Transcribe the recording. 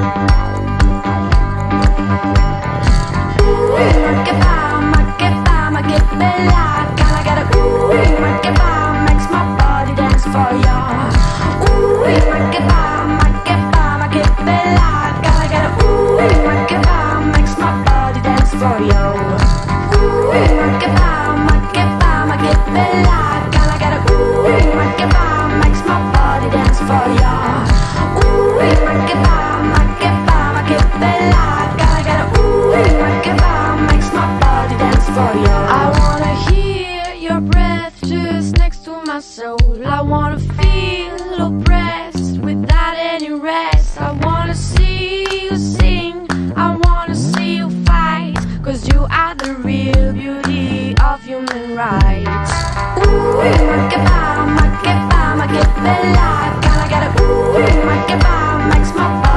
bella, gotta get a ooh, makes my body dance for ya. Ooh, ma che bella.